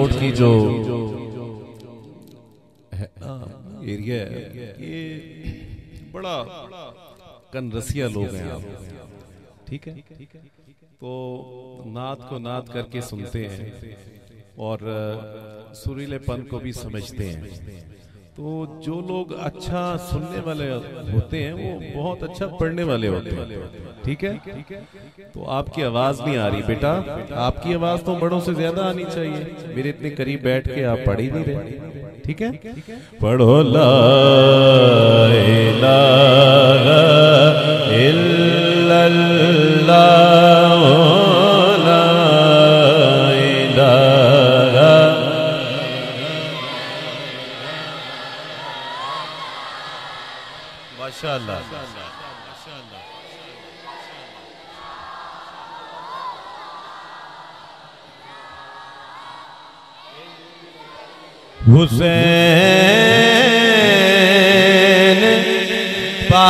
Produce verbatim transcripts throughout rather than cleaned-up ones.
Road की जो area है, ये बड़ा कनरसिया लोग हैं आप, ठीक है। तो नात को नात करके सुनते हैं और सुरीलेपन को भी समझते हैं। तो जो लोग अच्छा सुनने वाले होते हैं वो बहुत अच्छा पढ़ने वाले होते हैं, ठीक है। तो आपकी आवाज नहीं आ रही बेटा, आपकी आवाज तो बड़ों से ज्यादा आनी चाहिए। मेरे इतने करीब बैठ के आप पढ़ ही नहीं रहे, ठीक है। पढ़ो ला इलाहा इल्लल्लाह ला इलाहा। माशाअल्लाह। हुसैन पा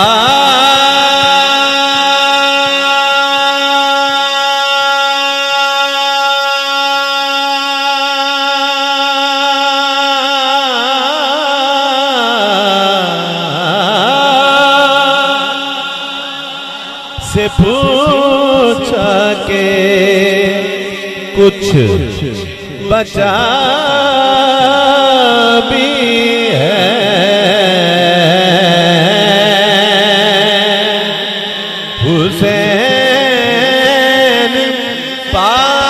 से पूछा के कुछ बचा भी है, हुसैन पा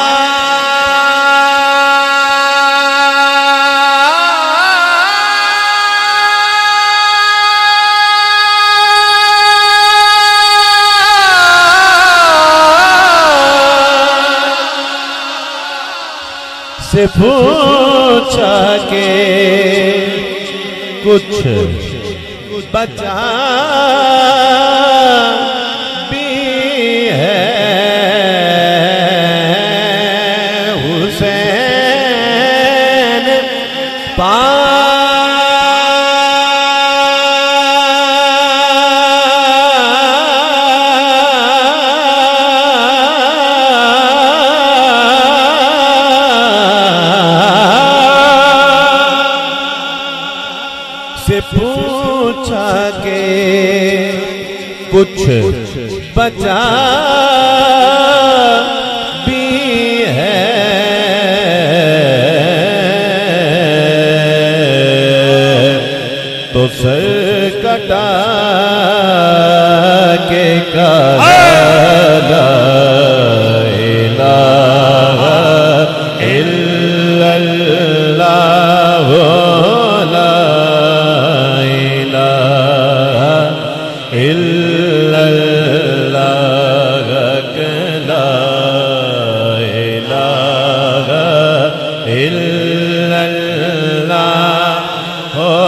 से पूछा के कुछ बचा भी है, हुसैन पा से पूछा के कुछ बचा भी है, तो सर कटा के कहा ला इलाहा इल्लल्लाह ला इल्लल्लाह ला इलाहा इल्लल्लाह हो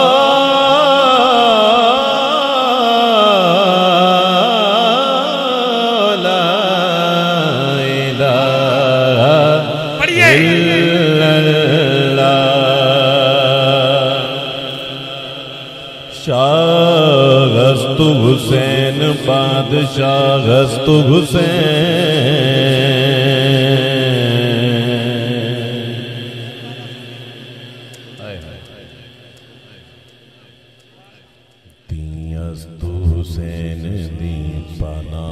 ला इलाहा इल्लल्लाह। शाहस्तु हुसैन बादशाहस्तु हुसैन, दियस्तु हुसैन दी पना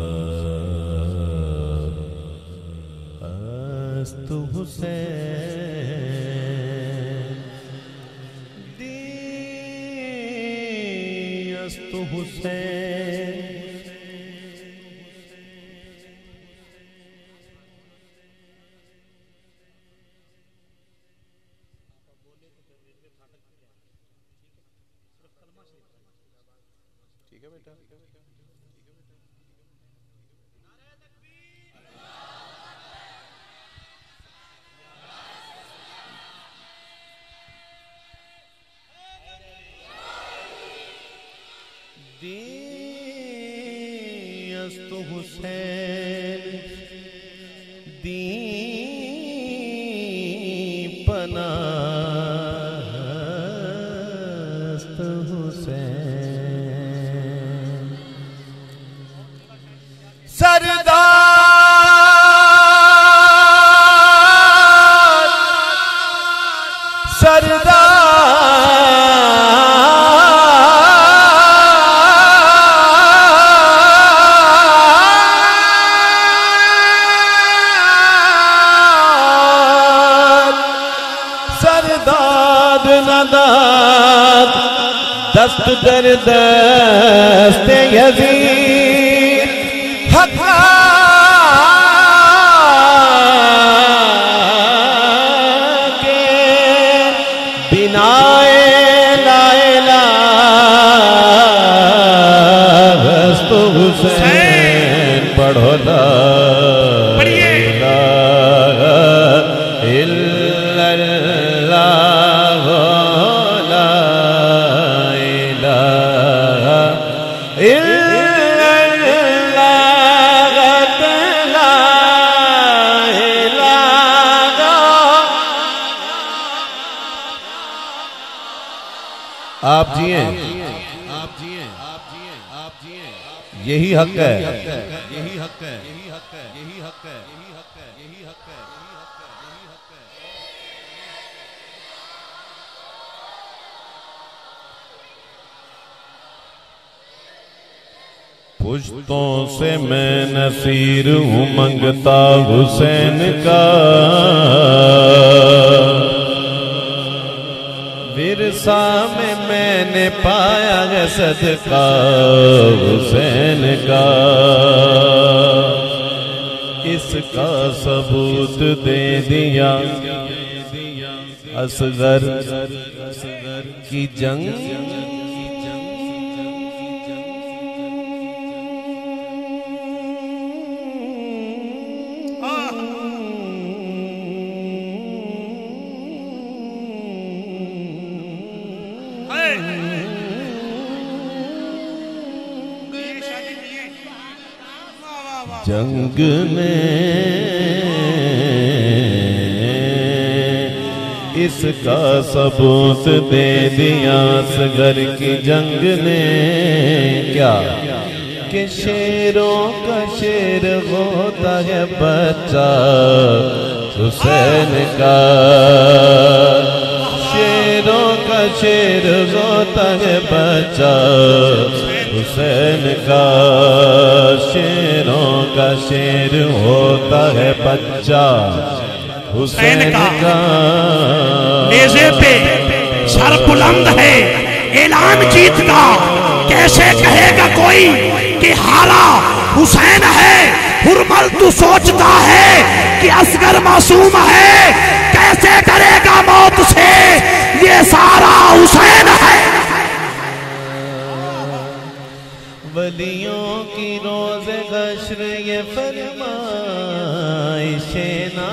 अस्तु हुसैन दियस्तु हुसैन। ठीक है बेटा, दियस्तु हुसैन दी पनास्त हुसैन। सरदार सरदार नदात दस्त दर दस्त यजीद हका के बिनाए लाइला हस्तो हुसैन पढ़ो ला आप जिए आप जिए आप जिए आप जिए यही हक है यही हक है यही हक है यही हक है यही हक है यही हक है यही हक है यही हक है। पुश्तों से मैं नसीर हूँ मंगता हुसैन का विरसा में मैंने पाया है सदका हुसैन का इसका सबूत दे दिया असगर की जंग जंग ने इसका सबूत दे दिया असगर की जंग ने क्या कि शेरों का शेर होता है बच्चा हुसैन का शेरों का शेर होता है बच्चा हुसैन का शेरों का शेर होता है बच्चा हुसैन का नेज़े पे सर बुलंद है ऐलान जीत का कैसे कहेगा कोई कि हारा हुसैन है हुरमल तू सोचता है कि असगर मासूम है कैसे डरेगा मौत से ये सारा हुसैन है। वलियों की रोज़े हश्र ये फरमाइशे ना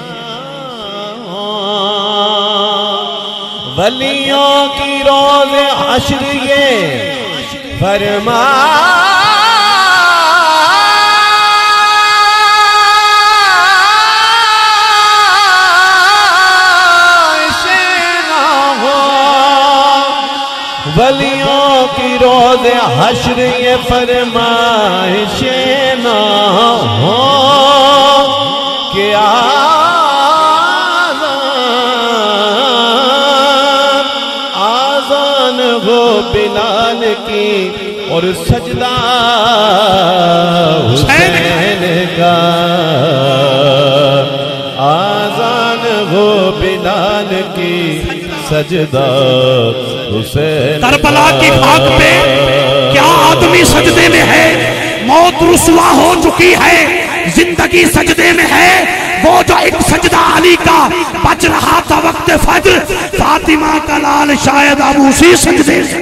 वलियों की रोज़े हश्र ये फरमाइशे ना हो वलियों की रोज़े हश्र ये फरमाइशे ना हो कि आज़ान आज़ान हो बिलाल की और सजदा हुसैन का आज़ान हो बिलाल की सजदा हुसैन। करबला की खाक पे क्या आदमी सजदे में है मौत रुसवा हो चुकी है जिंदगी सजदे में है वो जो एक सजदा अली का बच रहा था वक्त फज्र फातिमा का लाल शायद अब उसी सजदे से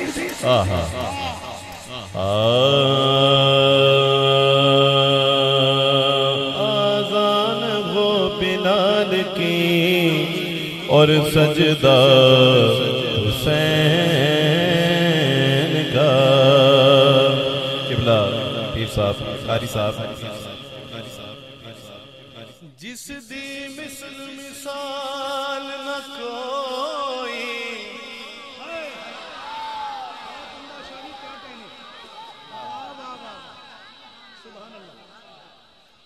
आज़ान हो बिलाल की और सजदा हुसैन का। किबला पीर साहब कारी साहब जिस दी मिसल मिसाल न कोई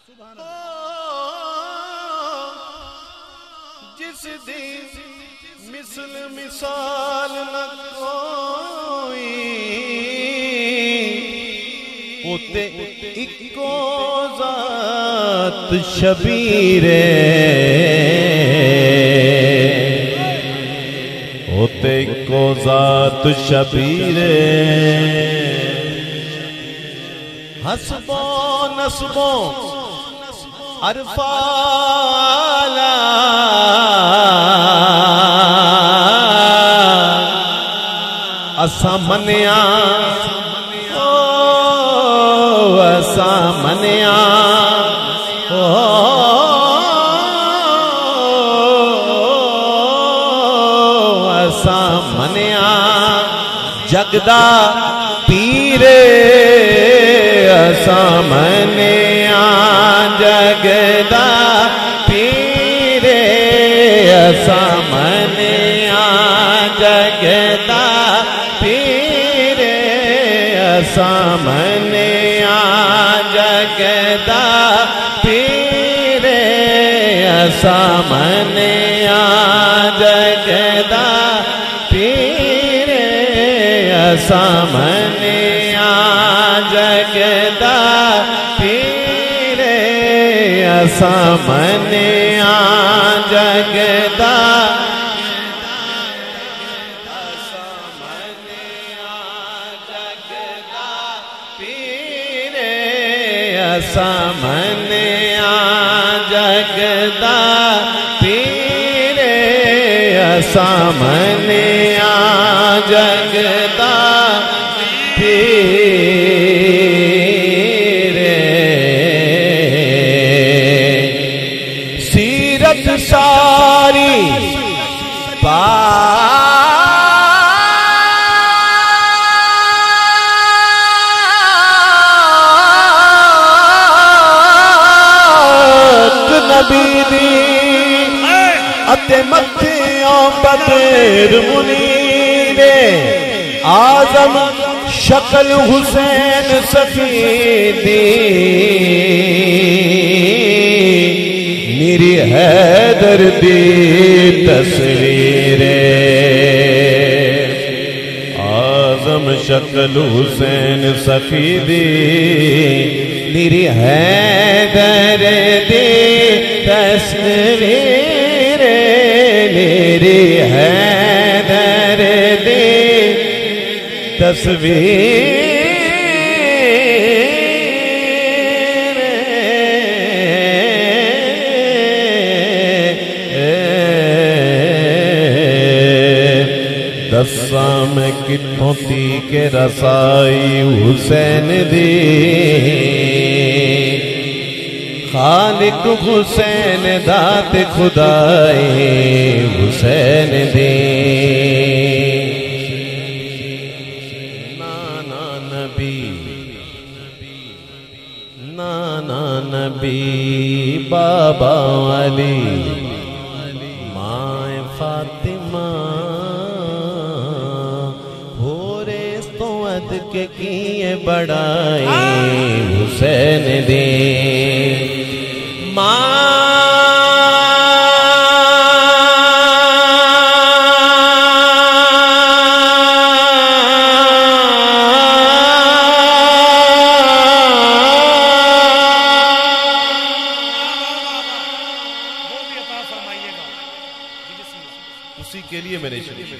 जिस दी मिसल मिसाल न कोई उते इको ज़ात शबीरे उते इको ज़ात शबीरे हसबो नस्बो अरफाला असा मनिया ओ असा मनिया ओ असा मनिया जगदा पीरे असा मनिया जगदा पीरे असा मनिया जगदा पीरे असा मनिया जगदा पीरे असा मनिया जगदा पीरे असा मनिया जगदा पीरे असा मनिया जगदा असा मनिया जगदा पीरे असा मनिया जगदा पीरे सीरत सारी नबी दी अते मत्थियों बदर मुनीरे आजम शक्ल हुसैन सफीदी मेरी हैदर दी तस्वीरे आजम शक्ल हुसैन सफीदी मेरी हैदर दी तस्वीर मेरी हैदर दी तस्वीर दसा मैं कितों थी के रसाई हुसैन दी खालिक हुसैन दात खुदाए हुसैन दे नाना नबी नाना नबी बाबा अली माए फातिमा होरे तो अद के किए बड़ाए हुसैन दे उसी के लिए मैंने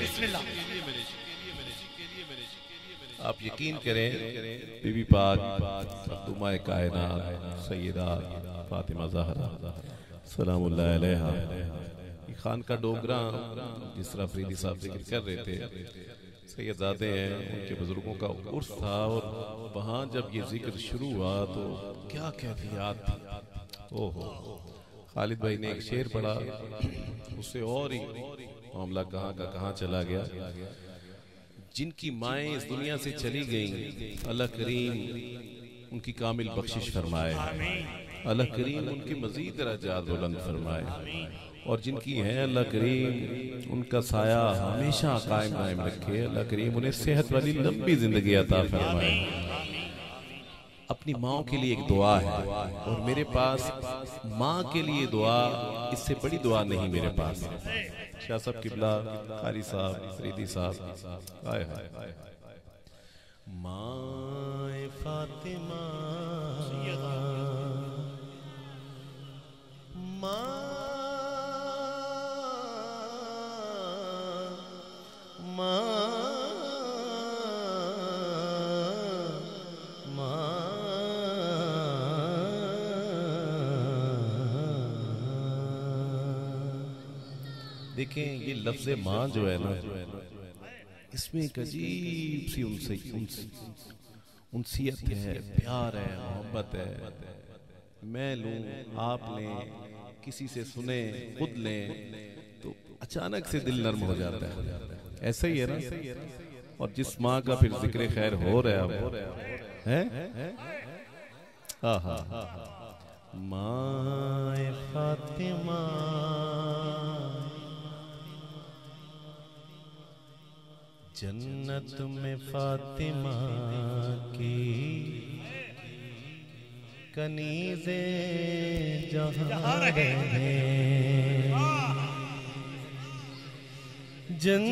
आप यकीन करें बीबी पाक दुमाए कायनात सैयदा फातिमा ज़हरा सलामुल्लाह अलैहा खान का डोगरा जिस तरह फरीदी साहब जिक्र कर रहे थे सैयदजादे हैं उनके बुजुर्गों का उर्स था और वहाँ जब ये जिक्र शुरू हुआ तो क्या कैफियत थी। ओहो खालिद भाई ने एक शेर पढ़ा उससे और ही मामला कहाँ का कहाँ चला गया। जिनकी माएँ इस दुनिया से चली गईं अल्लाह करीम उनकी कामिल बख्शिश फरमाए, अल्लाह करीम उनकी मजीद दराजात बुलंद फरमाए और जिनकी है अल्लाह करीम उनका साया हमेशा कायम कायम रखे। अल्लाह करीम उन्हें सेहत वाली लंबी जिंदगी अता फरमाए। अपनी माँ के लिए एक दुआ है और मेरे पास माँ के लिए दुआ इससे बड़ी दुआ नहीं मेरे पास। शाह साहब किबला, कारी साहब, फरीदी साहब, हाय हाय हाय। माए फातिमा माँ माँ देखें ये लफ्ज़ माँ जो है ना, इसमें एक अजीब सी उनसे उनसियत है, प्यार है, मोहब्बत है। मैं लूं, आप लें, किसी से सुने, खुद लें, तो अचानक से दिल नर्म हो जाता है। ऐसा ही है ना। और जिस माँ का फिर जिक्र खैर हो रहा है, आहा माए फातिमा जन्नत में फातिमा की कनीज़े जहाँ रहे, जन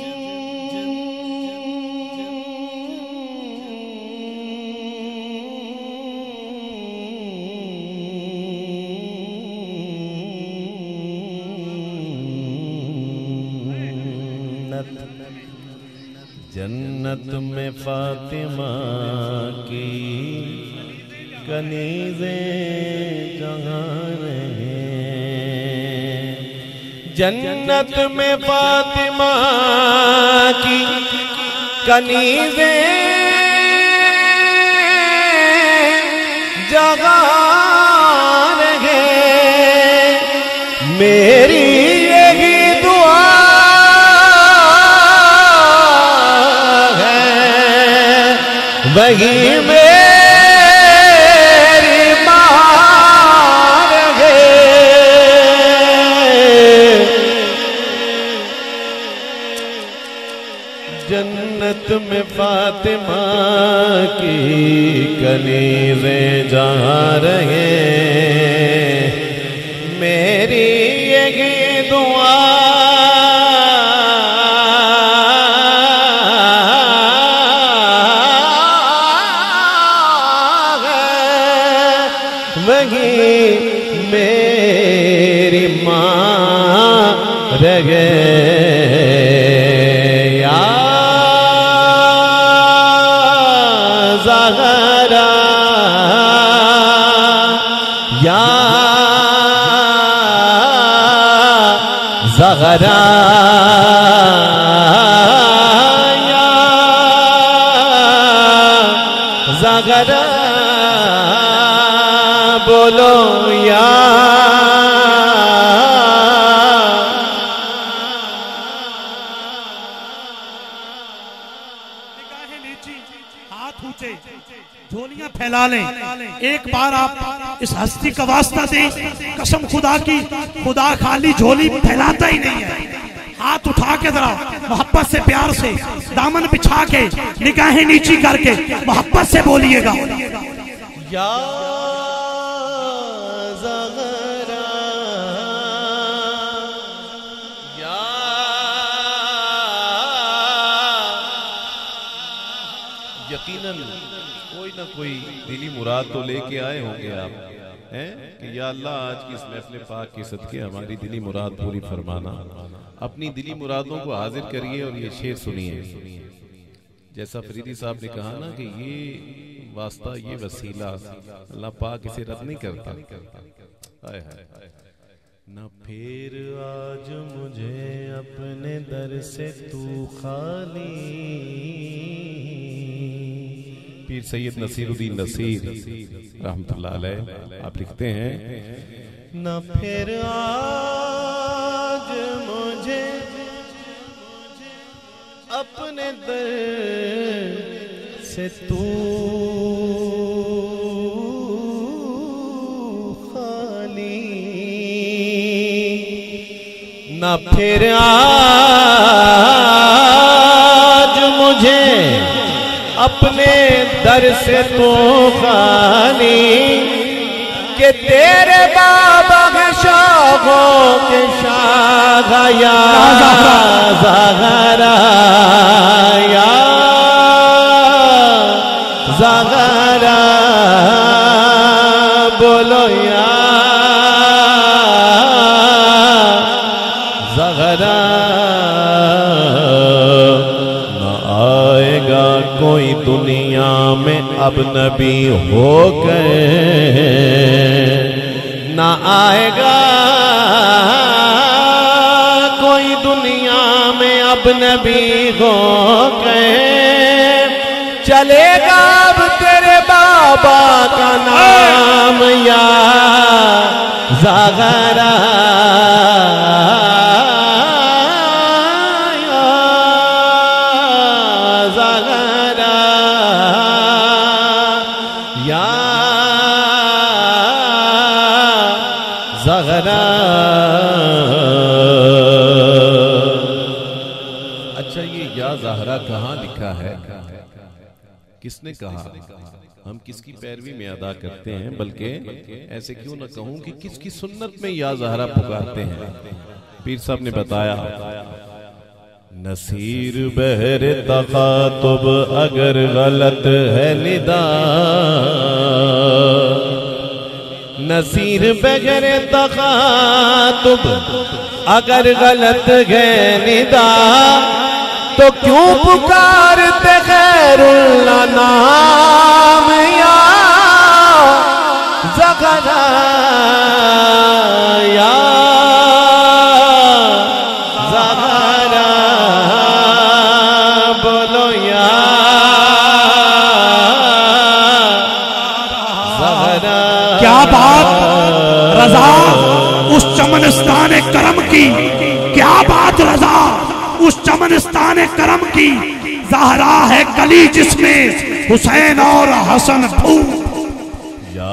जन्नत में फातिमा की कनीज़े जहाँ रहे, जन्नत में फातिमा की कनीज़े जहाँ रहे, मेरी यही दुआ वही मेरी माँ है। जन्नत में फातिमा की कनीज़े जहाँ रहे, मेरी यही दुआ वही मेरी माँ रहे। या ज़हरा या ज़हरा या ज़हरा बोलो या निगाहें नीची, हाथ ऊंचे, झोलियां फैला लें। एक बार आप इस हस्ती का वास्ता दें, कसम खुदा की, खुदा खाली झोली फैलाता ही नहीं है। हाथ उठा के जरा मोहब्बत से, प्यार से, दामन बिछा के, निगाहें नीची करके मोहब्बत से बोलिएगा या यकीनन कोई ना कोई दिली मुराद तो लेके आए होंगे आप, हैं कि या अल्लाह आज की इस महफिल पाक के सदके हमारी दिली मुराद पूरी फरमाना। अपनी दिली मुरादों को हाजिर करिए और ये शेर सुनिए। जैसा फरीदी साहब ने कहा ना कि ये वास्ता, ये वसीला अल्लाह पाक इसे रद्द नहीं करता। हाय हाय न फिर आज मुझे अपने दर से तू खाली। पीर सैयद नसीरुद्दीन नसीर रहमतुल्लाह अलैह आप लिखते हैं, न फिर आज मुझे अपने दर से तू खाली, न फिर आज मुझे अपने दर से तो खाली, के तेरे बाबा है शाह बागों के शाह या ज़हरा या ज़हरा बोलो या ज़हरा। न आएगा कोई दुनिया में अब नबी हो गए, न आएगा कोई दुनिया में अब नबी हो गए। चलेगा अब तेरे बाबा का नाम या ज़हरा या ज़हरा या ज़हरा। अच्छा, ये या ज़हरा कहाँ लिखा है, किसने कहा? हम किसकी पैरवी में अदा करते हैं, बल्कि ऐसे क्यों न कहूं कि किसकी सुन्नत में या ज़हरा पुकारते हैं। पीर साहब ने बताया, नसीर बहर तखातुब अगर गलत है निदा, नसीर बगैर तखातुब अगर गलत है निदा, तो क्यों पुकारते खैरुल्लाह नाम या ज़हरा या ज़हरा बोलो या ज़हरा। क्या बात रज़ा उस चमनस्तान करम की, क्या बात रज़ा उस चमनस्तान करम की। ज़हरा है कली जिसमें हुसैन और हसन फूल। या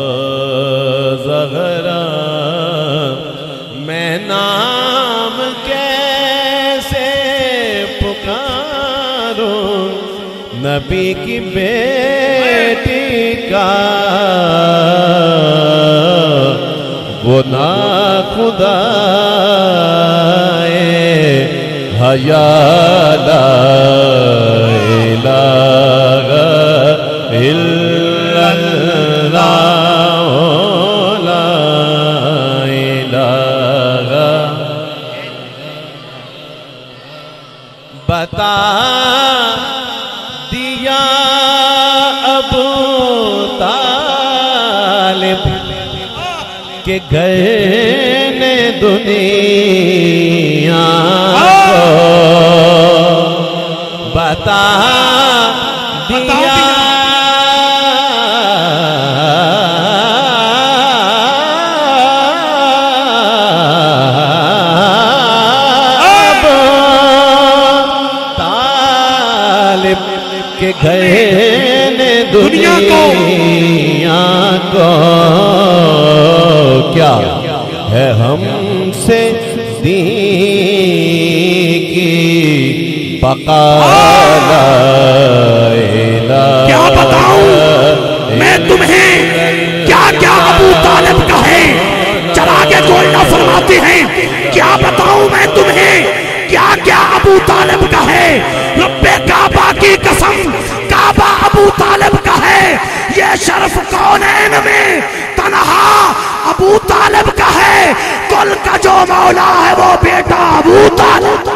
ज़हरा मैं नाम कैसे पुकारूं नबी की बेटी का, वो ना खुदा हया ला इलाहा इल्लल्लाह ला इलाहा। बता दिया अबू तालिब के गए ने दुनिया को, बता दिया अबू तालिब के गए ने दुनिया को, क्या है हमसे दीन की बकाला। क्या बताऊं मैं तुम्हें, क्या क्या अबू तालिब का है, चरागे गोइया फरमाते हैं। क्या बताऊं मैं तुम्हें, क्या क्या अबू तालिब का है। रब्बे काबा की कसम, काबा अबू तालिब का है। ये शर्फ कौनैन में तन्हा अबू तालिब का है। कुल का जो मौला है वो बेटा अबू तालिब।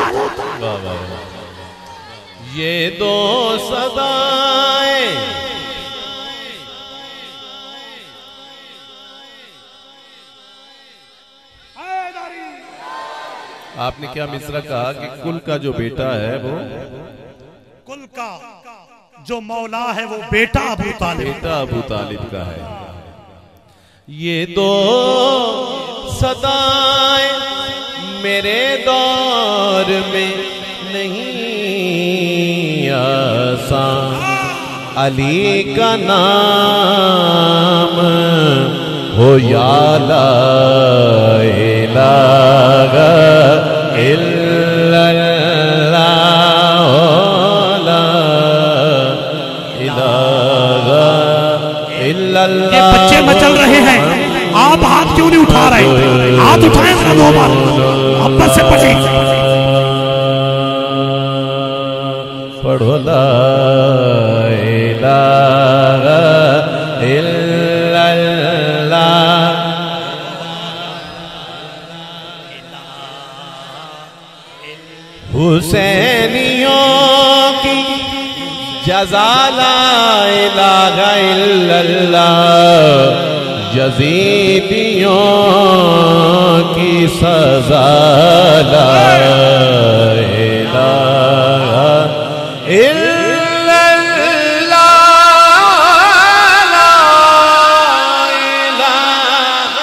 ये दो सदाएं आपने क्या मिसरा कहा कि कुल का जो बेटा है वो, कुल का जो मौला है वो बेटा अबू तालिब, बेटा अबू तालिब का है। ये दो सदाएं मेरे दौर में नहीं आसान, अली का नाम हो या ला इलाहा इल्लल्लाह ला इलाहा इल्लल्लाह। ये बच्चे मचल रहे हैं, आप हाथ क्यों नहीं उठा रहे? हाथ उठाएं। जरा दो बार मोहब्बत से पढ़े। पढ़ो ला इलाहा इल्लल्लाह हुसैनियों की जज़ा ला इलाहा इल्लल्लाह यज़ीदियों की सज़ा ला इलाहा इल्लल्लाह ला इलाहा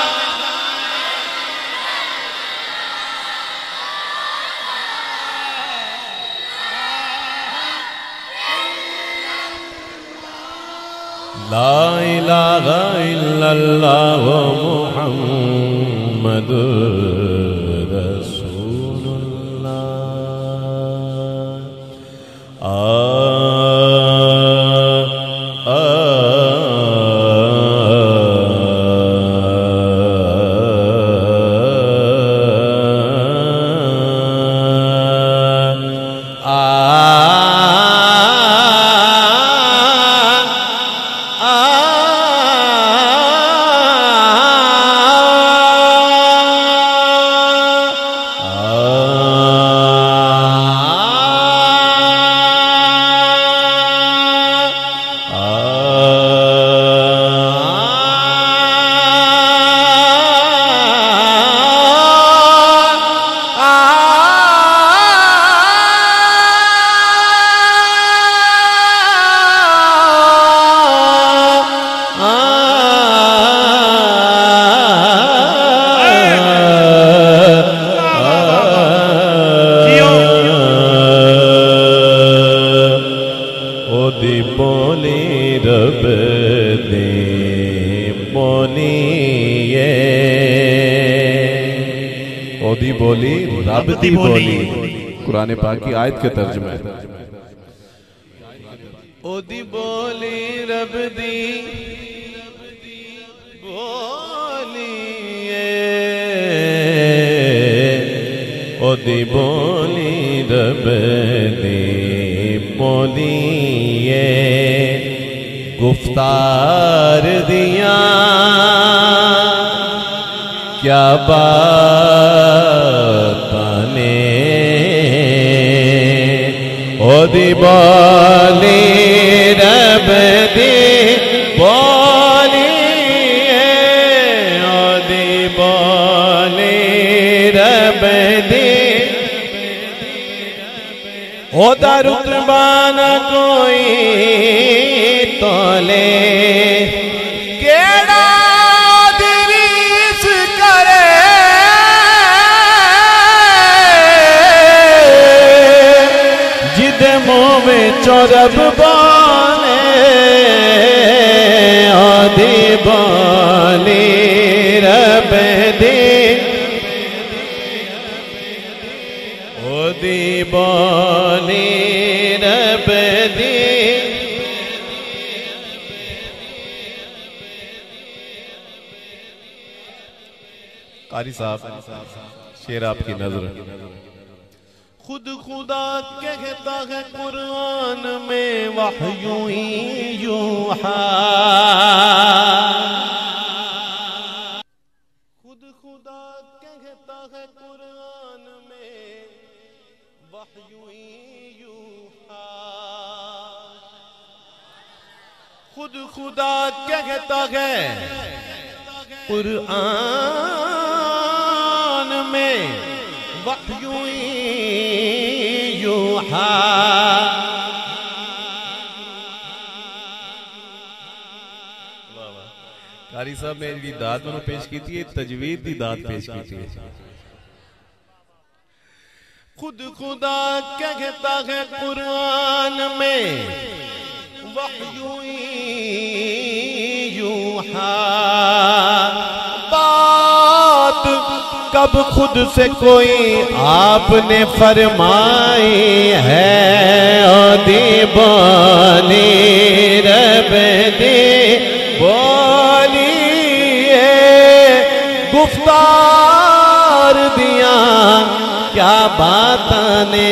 ला इलाहा इल्लल्लाह मुहम्मदुर रसूलुल्लाह। आ आ ओदी बोली रब दी बोली कुरान पाक की आयत के तर्जुमे है। ओदी बोली रब दी बोली ओदी बोली रब दी बोली गुफ्तार दिया क्या बात ने ओदी बोली रब दी बोली ओदी बोली रब दी ओदा रुतबा न कोई तोले केड़ा दिरीस करे जिदे मुँह में चौरब बाने आदि बाली रब दे ओदी बाली रब दे कारी साहब शेर आपकी नजर। खुद खुदा कहता है कुरान में वहयू यूहा खुद खुदा कहता है कुरान में वहयू यूहा खुद खुदा कहता है कुरान में वहयू यूहा कारी साहब ने जी दात में पेश की थी तजवीद दी दात पेश की थी। खुद खुदा कहता है कुरान में वहयू यूहा बात कब खुद से कोई आपने फरमाई है ओदी बोली रब दी बोली गुफ्तार बातां ने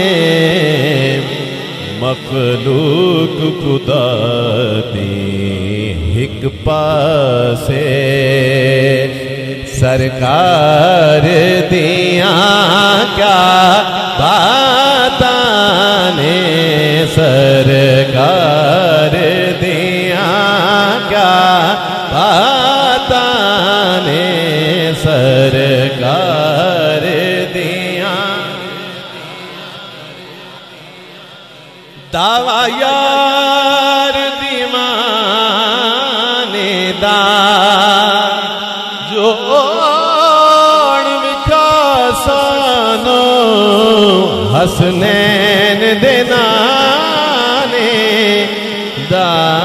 मखलूक खुदा दी हिक पासे सरकार दिया क्या बातां ने सरकार दिया क्या बातां ने सरकार दिया दावा यार दीवाने दा जो विकासानो हसनैन देना ने दा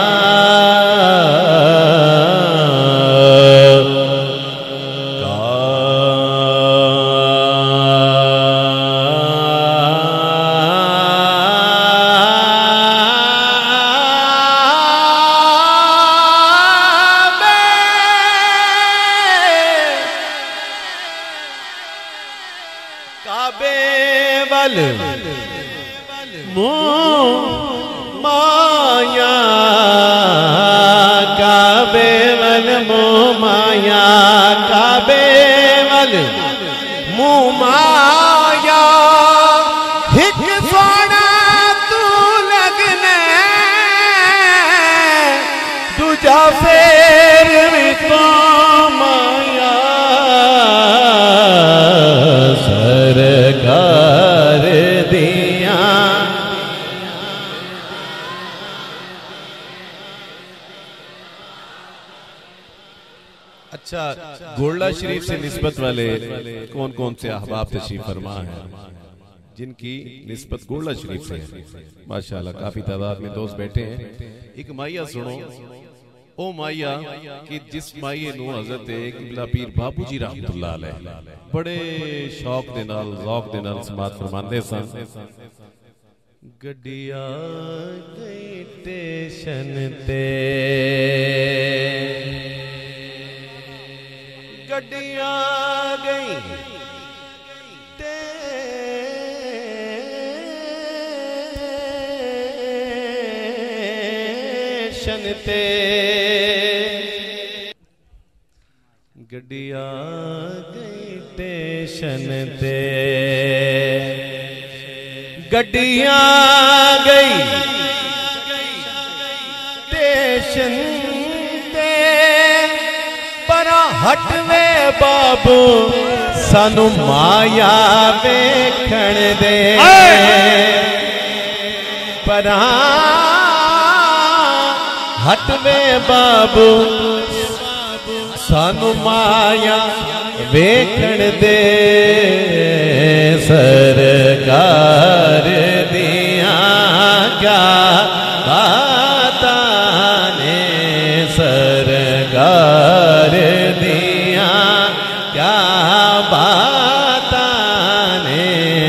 माया काबे वल मुँह माया काबे वल मुँह माया हिक सोना तू लगने दूजा फेर भी तो माया सरकार दिया अच्छा गोल्डा शरीफ से निस्बत वाले कौन कौन से अहबाब तशरीफ फरमा हैं जिनकी निस्बत गोल्डा शरीफ से है माशाल्लाह काफी तादाद में दोस्त बैठे हैं एक माइया सुनो ओ माइया कि जिस माइये नू हज़रत किबला पीर बाबू जी रहमतुल्लाह अलैह बड़े शौक दे नाल ज़ौक दे नाल समात फरमांदे सन गड्डिया गई स्टेशन ते गड्डिया गई स्टेशन ते गड्डिया गई स्टेशन ते गड्डिया गई स्टेशन ते परा हटवे बाबू सानू माया वेखण दे परा हटवे बाबू सानू माया वेखण दे सरकार दिया क्या बातां ने सरकार दिया क्या बातां ने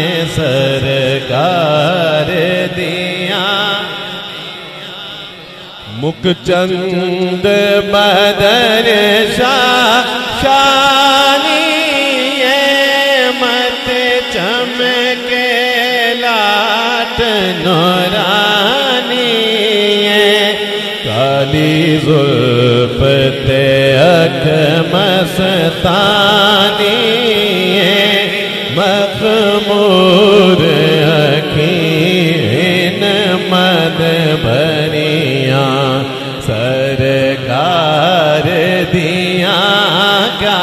सरकार दिया मुखचंद बदर शाह शानी मत चमके लाट नूरानी काली जुल्फ ते अख मस्तानी मखमूर अखीन मद भरिया सरकार दिया क्या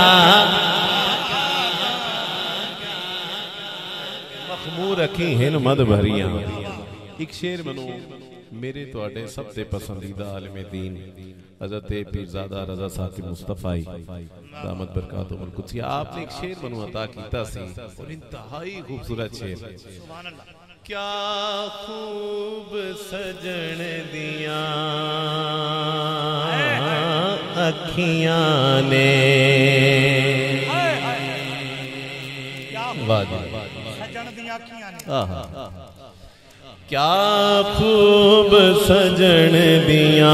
मखमूर अखी हिन मद भरिया एक शेर मनो मेरे तुहाडे सबसे पसंदीदा आलिम दीन हज़रत पीरज़ादा रज़ा साकिब मुस्तफ़ाई दामद बरकातुहुल कुद्सी आपने एक शेर मनो अता कीता सी और इंतहाई खूबसूरत शेर क्या खूब सजन दिया अखियां ने क्या खूब सजन दिया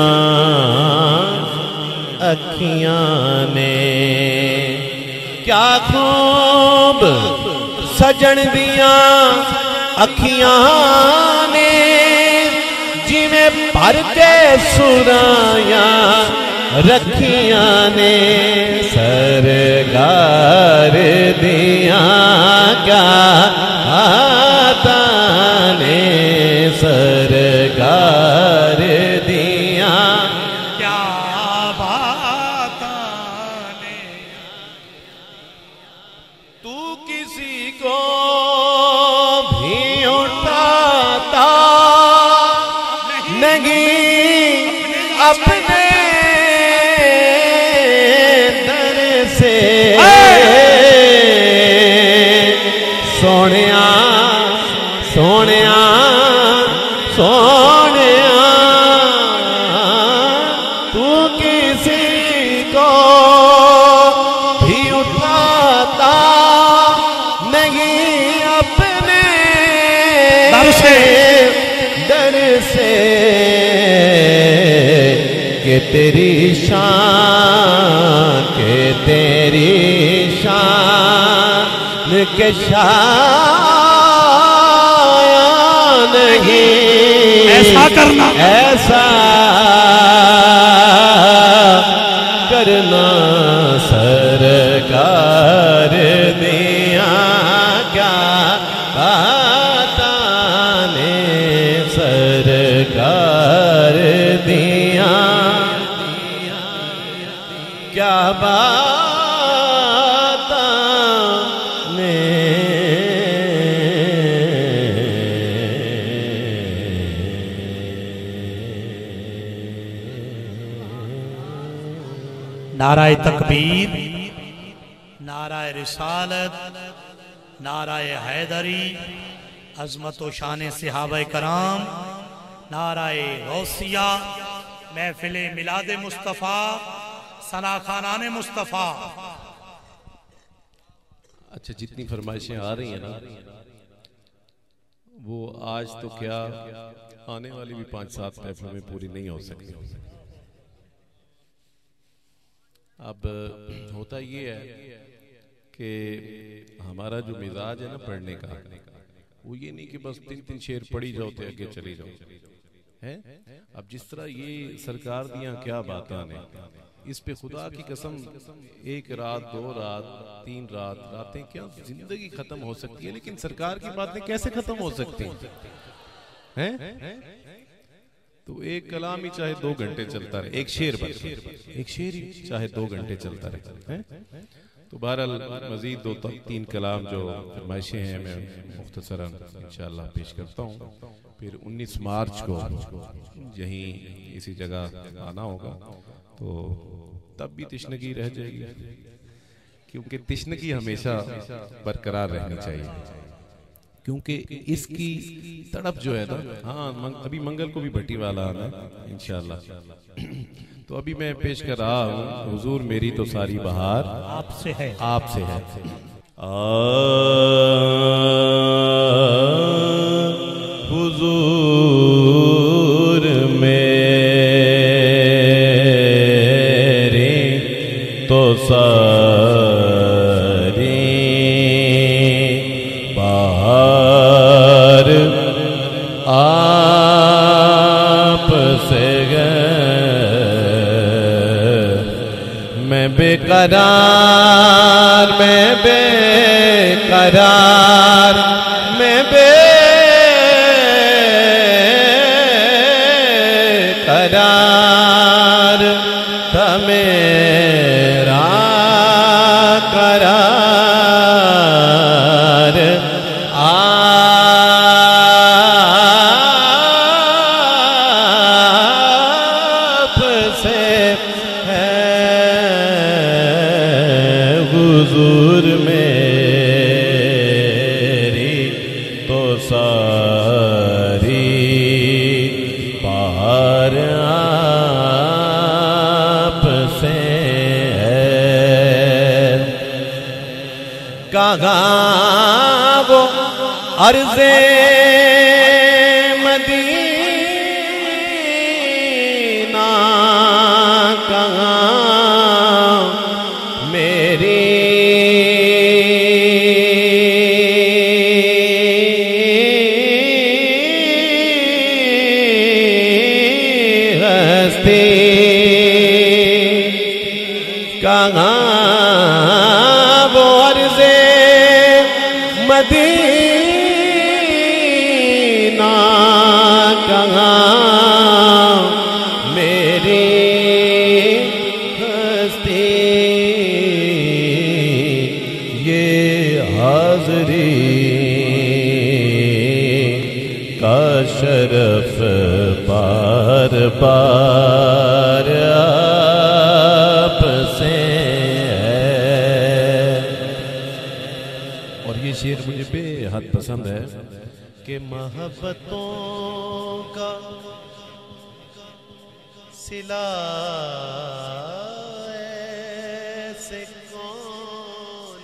अखियां ने क्या खूब सजन दिया अखियां ने जिमें भर के सुराया रखियां ने सरगार दिया क्या आता ने सरगार दिया क्या बात ने। तू किसी को भी उठाता नहीं अपने दर से सोनिया सोनिया सोनिया तू किसी को भी उठाता नहीं अपने दर से दर से के तेरी शान के तेरी शान के शाया नहीं ऐसा करना ऐसा करना सरकार दिया क्या बाता ने सरकार दिया क्या बाता ने। नाराए तकबीर, नाराए रिसालत, नाराए हैदरी, अजमत व शान सहाबा कराम, नाराए गौसिया, महफिल मिलाद मुस्तफ़ा, सना खानान मुस्तफ़ा। अच्छा, जितनी फरमाइशें आ रही हैं ना वो आज तो क्या आने वाली भी पांच सात महफिलों में पूरी नहीं हो सकती। अब होता ये है कि हमारा जो मिजाज है ना पढ़ने का, वो ये नहीं कि बस तीन तीन शेर पढ़ी जाओ तो आगे चली जाओ है। अब जिस तरह ये सरकार दिया क्या बातें ने, इस पे खुदा की कसम एक रात दो रात तीन रात रातें क्या जिंदगी खत्म हो सकती है, लेकिन सरकार की बातें कैसे खत्म हो सकती हैं? तो एक कलाम ही चाहे दो घंटे चलता रहे, एक शेर बस एक शेर ही चाहे दो घंटे चलता रहे हैं। तो बहरहाल मजीद दो तीन कलाम जो फरमाइशें हैं मैं मुख्तसरन इंशाअल्लाह पेश करता हूँ। फिर उन्नीस मार्च को यहीं इसी जगह आना होगा, तो तब भी तिश्नगी रह जाएगी, क्योंकि तिश्नगी हमेशा बरकरार रहनी चाहिए, क्योंकि इसकी तड़प जो है ना। हाँ, मंग, अभी मंगल को भी भट्टी वाला आना इंशाअल्लाह। तो अभी मैं पेश कर रहा हूँ, हुजूर मेरी तो सारी बहार आपसे है आपसे है। आ हुजूर मेरी तो सारी बहार आप से मैं बेकरार मैं बेकरार मैं बेकरार था मेरा करार आप से हुजूर मेरी तो सारी बहार आप से है। कहाँ वो अर्ज़े मदीना, कहाँ मेरी का शरफ बार बार आपसे है। और ये शेर मुझे बेहद पसंद है कि मोहब्बतों का सिला ऐसे कौन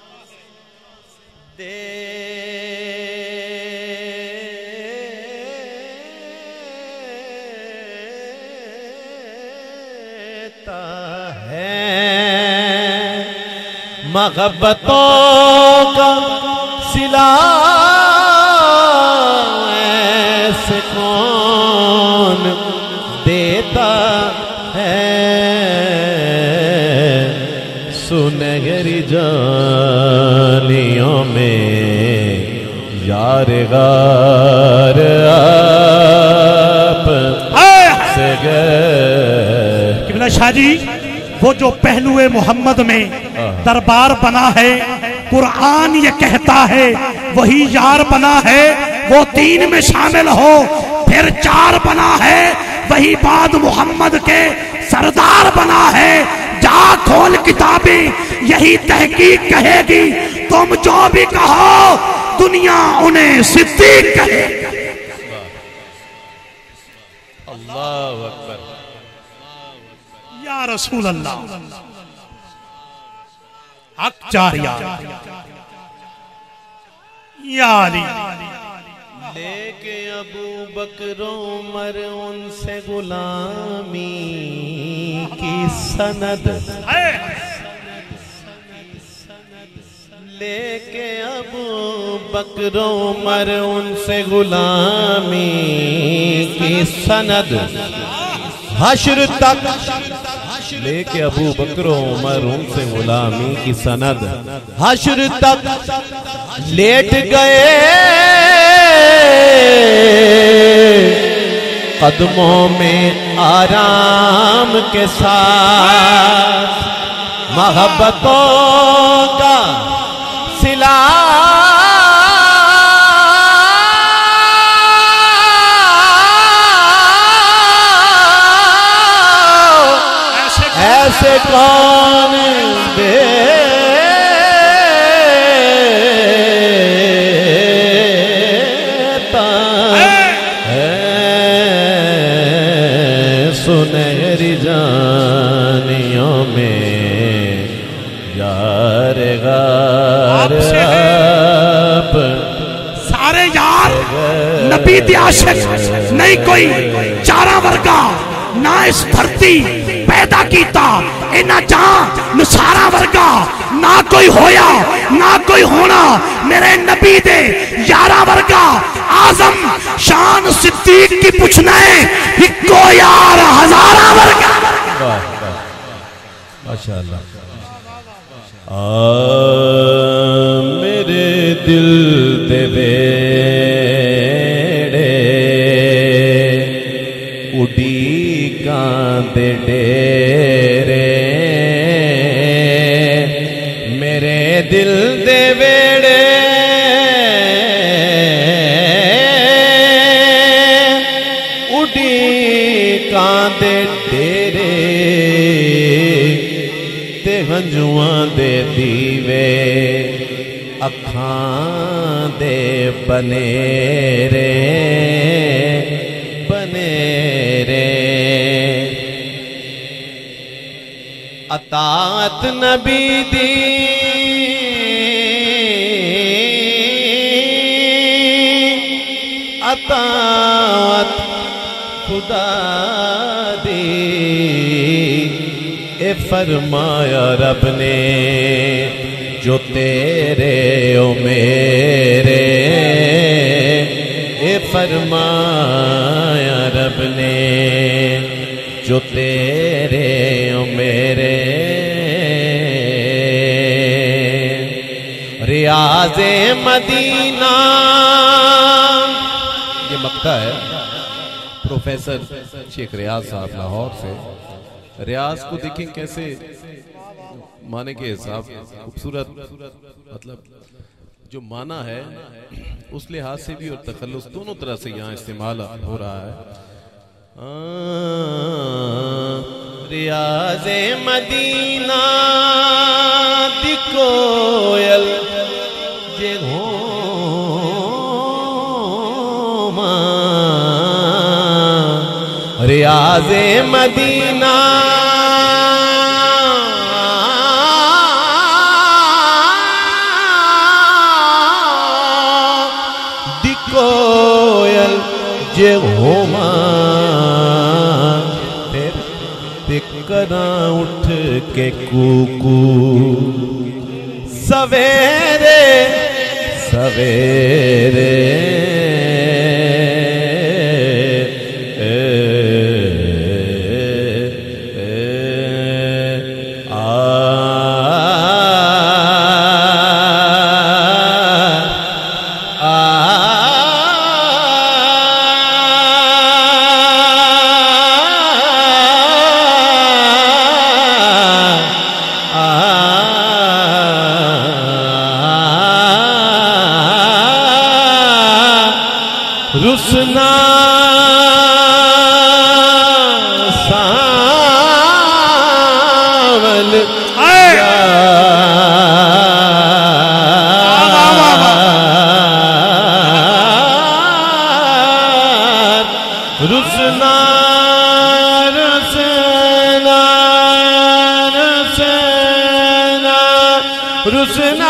देता है। मोहब्बतों का सिला ऐसे कौन देता है। सुनहरी जालियों में यार गार आप से गए। किबला शाह जी, वो जो पहलुए मोहम्मद में दरबार बना है, कुरान ये कहता है वही यार बना है। वो तीन में शामिल हो फिर चार बना है, वही बाद मोहम्मद के सरदार बना है। जा खोल किताबें यही तहकीक कहेगी, तुम जो भी कहो दुनिया उन्हें सिद्दीक कहेगी। अल्लाहु अकबर। या रसूल अल्लाह हक चारिया या अली। लेके अबू बकर उमर उनसे गुलामी की सनद, लेके अबू बकर उमर उनसे गुलामी की सनद, हश्र तक लेके अबू बकर उमर उनसे गुलामी की सनद, हश्र तक लेट गए कदमों में आराम के साथ। मोहब्बतों का सिला ऐसे कौन देता है। सुनहरी जानियों में यार गार आप सारे यार नबी दे आशिक नहीं कोई चारा वर्गा ना इस धरती पैदा कीता इना जहां नसारा वर्गा ना कोई होया ना कोई होना। मेरे नबी दे यारा वर्गा आजम शान सिद्दीक की पुछना है इको यार हजारा वर्गा। माशाअल्लाह। आ मेरे दिल दे वेड़े उड़ी कांदे डेरे, मेरे दिल दे वेड़े उड़ी कांदे डेरे, ते हंजुआं दे दीवे अखां दे बनेरे बनेरे। अतात नबी दी अतात खुदा दी, ए फरमाया रब ने जो तेरे ओ मेरे, ए फरमाया रब ने जो तेरे ओ मेरे। रियाज़े मदीना ये मक्ता है प्रोफेसर शेख रियाज साहब लाहौर से। रियाज को देखें कैसे माने के हिसाब खूबसूरत, मतलब जो माना है उस लिहाज से भी और तखल्लुस दोनों तरह से यहाँ इस्तेमाल हो रहा है। रियाज़े मदीना दी कोयल जे होमा, रियाज़े मदीना दी कोयल जे होमा, करा उठ के कूकू सवेरे सवेरे ए, ए, आ, आ, रुसना सावल रुसना रुसना रुसना रुसना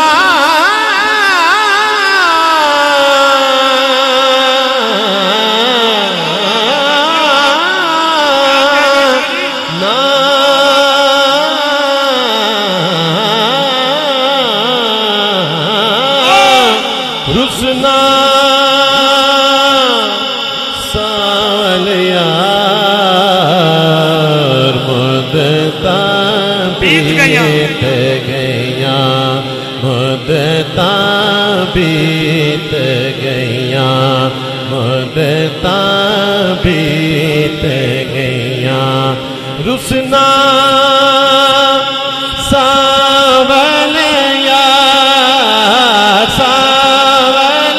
रुसना सावल यार मुद्दता बीत गया, मुद्दता बीत गया, मुद्दता बीत गया। रुसना सावल यार सावल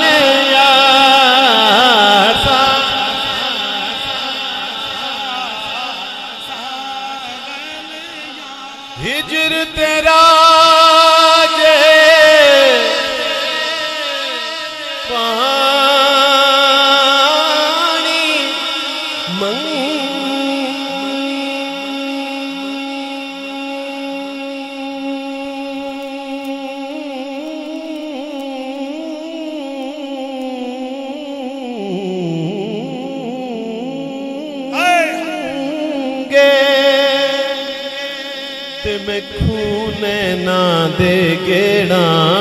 यार हिजर तेरा जे पानी मंग में खूने ना दे गेड़ा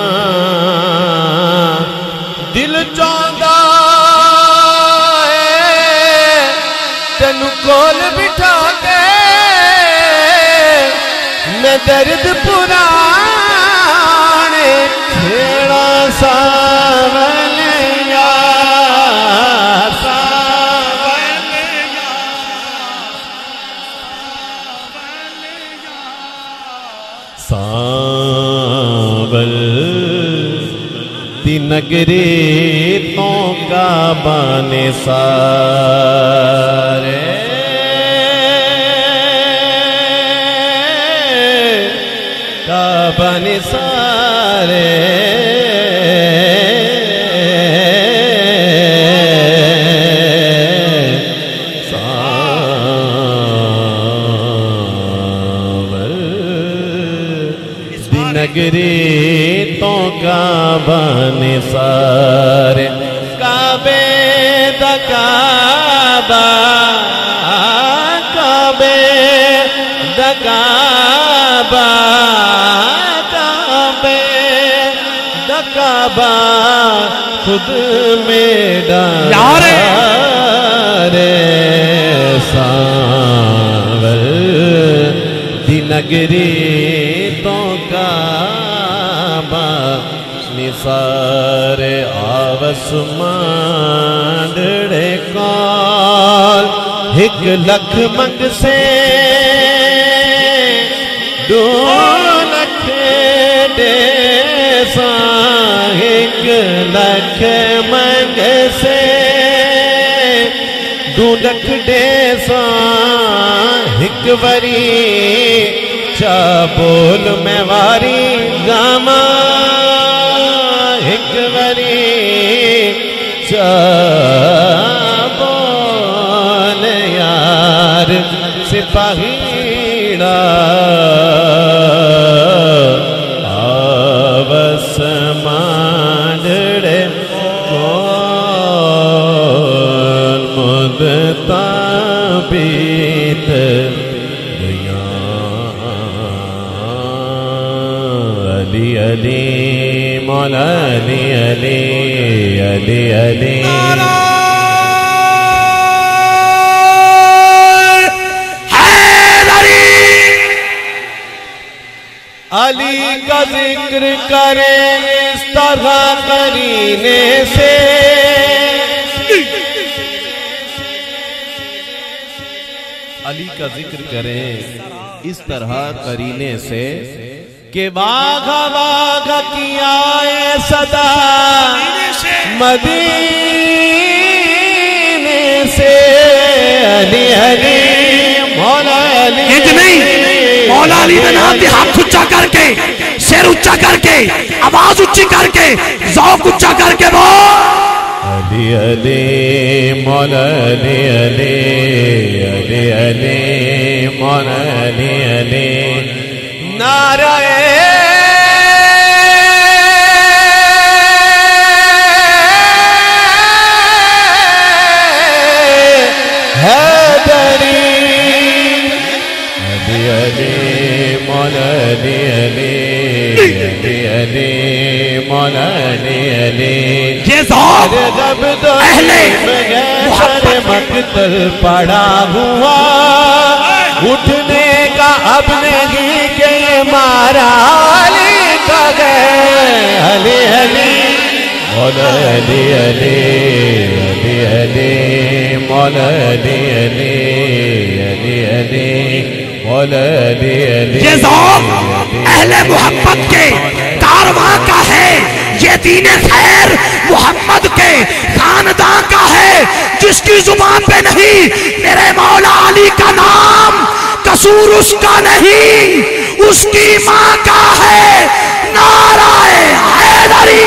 दिल चाहता है तेनू कोल बिठा के मैं दर्द पुराने छेड़ा सावल यार सावल दी नगरी तो काबा ने सारे काबा ने सारे नगरी तो काबा ने सारे काबे दा काबा काबे दा काबा काबे दा काबा खुद में डारे सावल दी नगरी तो काबा निसारे आवस मांडड़े कॉल एक लख मंग से दो लख दे सा एक ढूंढक डेसा हिक वरी चा बोल मैं वारी गामा हिक वरी चा बोल यार सिपाहीड़ा आवस मांडड़े बोल मुदता बीत गया अली अली मौला अली अली अली अली अली का जिक्र करें इस तरह करीने से अली का जिक्र करें इस तरह करीने से के बाघा बाघा किया सदा मदीने से अली अली मौला अली नहीं मौला अली ने नाम दिया, हाथ ऊंचा करके सिर ऊंचा करके आवाज ऊंची करके ज़ौक़ ऊंचा करके बोल अली अली मौला अली अली अली अली मौला अली अली नाराए हैदरी अली अली मौला अली अली अली अली मौला अली अली ये ज़ौक़ जब तो अहले मकतल पड़ा हुआ उठने का अब नहीं के मारा अली का गए अली अली मौला अली अली अली अली मौला अली अली अली अली मौला अली अली ये ज़ौक़ अहले मोहब्बत के कारवां का है, ये दीन खैर मोहम्मद के खानदान का है, जिसकी जुबान पे नहीं मेरे मौला अली का नाम कसूर उसका नहीं उसकी माँ का है। नाराए हैदरी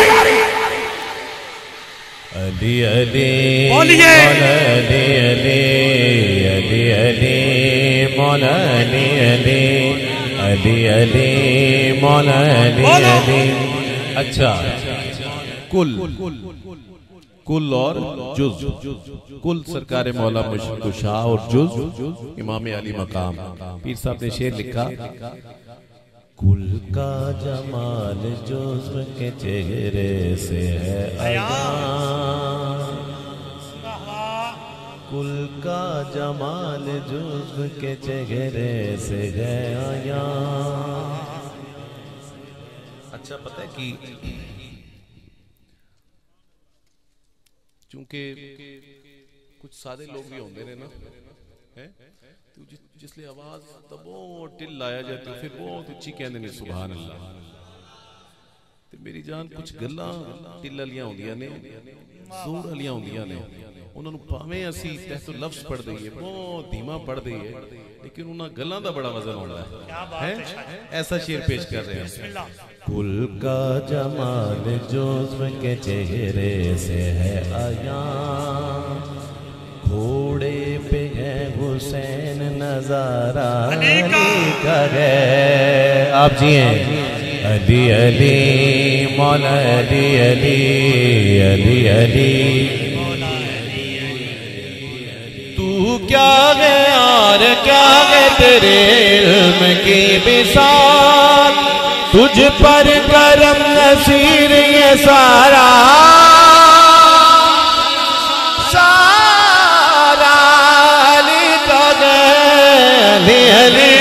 अली अली बोलिए अली अली अली अली मौला अली अली अली अली मौला अली अली। अच्छा कुल कुल और जुज कुल सरकार मौला मुर्शिद शाह और जुज इमाम अली मकाम। पीर साहब ने शेर लिखा, कुल का जमाल जुज़्व के चेहरे से है अयां, कुल का जमाल जुज़्व के चेहरे से है अयां। अच्छा पता है कि चूंकि कुछ सादे लोग भी होंगे ने ना है तो जिसले आवाज बहुत टिल लाया जाती है फिर बहुत उच्ची कहते ने सुभान अल्लाह। ते मेरी जान कुछ गल्लां टिल वालियां होंदियां ने जोर वालियां होंदियां ने उन्हां नूं भावें असीं तहतो लफ्ज़ पढ़ दईए बहुत धीमा पढ़ दईए लेकिन उन्हां गल्लां दा बड़ा वजन होंदा है। ऐसा शेर पेश कर रहे हैं। कुल का जमाल जुज़्व के चेहरे से है अयां, घोड़े पे है हुसैन नजारा अली का है। आप जी हैं अली अली मौला अली अली अली अली। तू क्या है और क्या है तेरे इल्म की बिसात, तुझ पर करम नसीर ये सारा सारा अली का अली अली।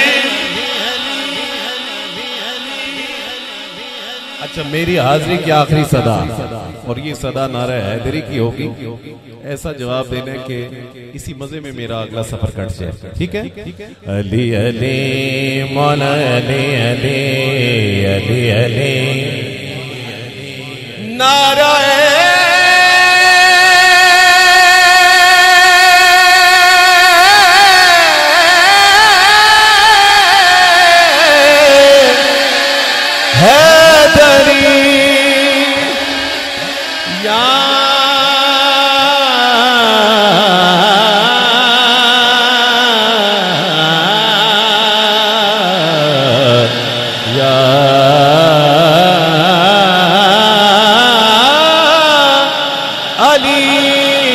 अच्छा मेरी हाजिरी की आखिरी सदा और ये सदा नारा हैदरी की होगी। ऐसा जवाब देना कि इसी मजे में मेरा अगला सफर कट जाए। ठीक है अली अली मौला अली अली अली अली नाराए हैदरी या या अली